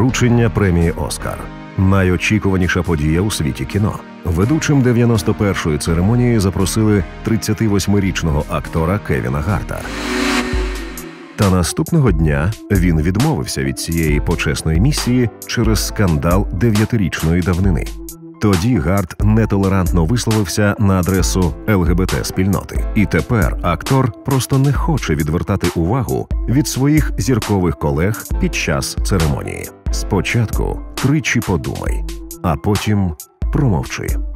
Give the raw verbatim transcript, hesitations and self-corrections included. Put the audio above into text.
Вручення премії «Оскар» – найочікуваніша подія у світі кіно. Ведучим дев'яносто першої церемонії запросили тридцятивосьмирічного актора Кевіна Гарта. Та наступного дня він відмовився від цієї почесної місії через скандал дев'ятирічної давнини. Тоді Гарт нетолерантно висловився на адресу ел ге бе те-спільноти. І тепер актор просто не хоче відвертати увагу від своїх зіркових колег під час церемонії. Спочатку тричі подумай, а потім промовчи.